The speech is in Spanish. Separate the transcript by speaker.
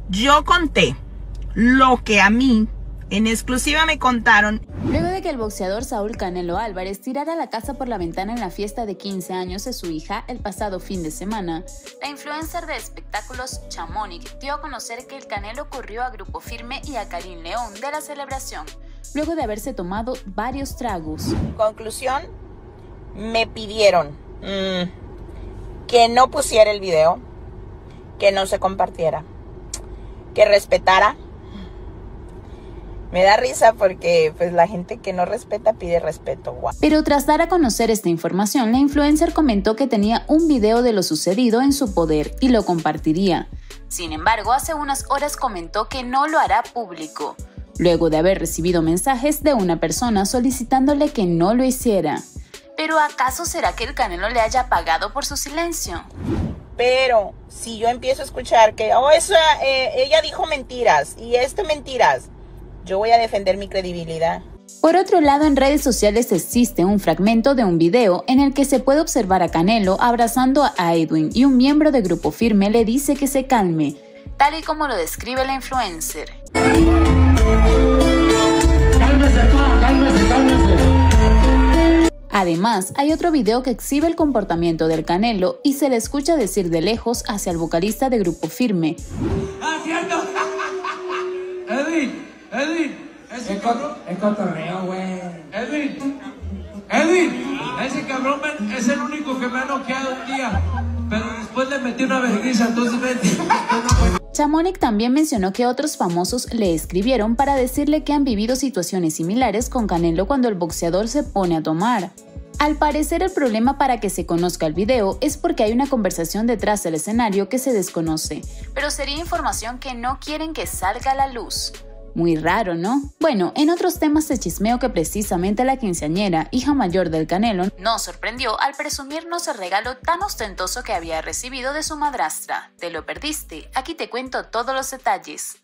Speaker 1: Yo conté lo que a mí en exclusiva me contaron.
Speaker 2: Luego de que el boxeador Saúl Canelo Álvarez tirara la casa por la ventana en la fiesta de 15 años de su hija el pasado fin de semana, la influencer de espectáculos Chamonix dio a conocer que el Canelo corrió a Grupo Firme y a Karim León de la celebración, luego de haberse tomado varios tragos.
Speaker 1: Conclusión, me pidieron que no pusiera el video, que no se compartiera, que respetara. Me da risa porque pues la gente que no respeta pide respeto. Wow.
Speaker 2: Pero tras dar a conocer esta información, la influencer comentó que tenía un video de lo sucedido en su poder y lo compartiría. Sin embargo, hace unas horas comentó que no lo hará público, luego de haber recibido mensajes de una persona solicitándole que no lo hiciera. ¿Pero acaso será que el Canelo le haya pagado por su silencio?
Speaker 1: Pero si yo empiezo a escuchar que ella dijo mentiras y mentiras, yo voy a defender mi credibilidad.
Speaker 2: Por otro lado, en redes sociales existe un fragmento de un video en el que se puede observar a Canelo abrazando a Edwin y un miembro de Grupo Firme le dice que se calme, tal y como lo describe la influencer. Además, hay otro video que exhibe el comportamiento del Canelo y se le escucha decir de lejos hacia el vocalista de Grupo Firme:
Speaker 3: Edwin, ese cabrón es cotorreo, güey. Edwin, ese cabrón es el único que me ha noqueado un día, pero después le metí una vergüenza, entonces vete.
Speaker 2: Chamonix también mencionó que otros famosos le escribieron para decirle que han vivido situaciones similares con Canelo cuando el boxeador se pone a tomar. Al parecer, el problema para que se conozca el video es porque hay una conversación detrás del escenario que se desconoce, pero sería información que no quieren que salga a la luz. Muy raro, ¿no? Bueno, en otros temas se chismeó que precisamente la quinceañera, hija mayor del Canelo, nos sorprendió al presumirnos el regalo tan ostentoso que había recibido de su madrastra. ¿Te lo perdiste? Aquí te cuento todos los detalles.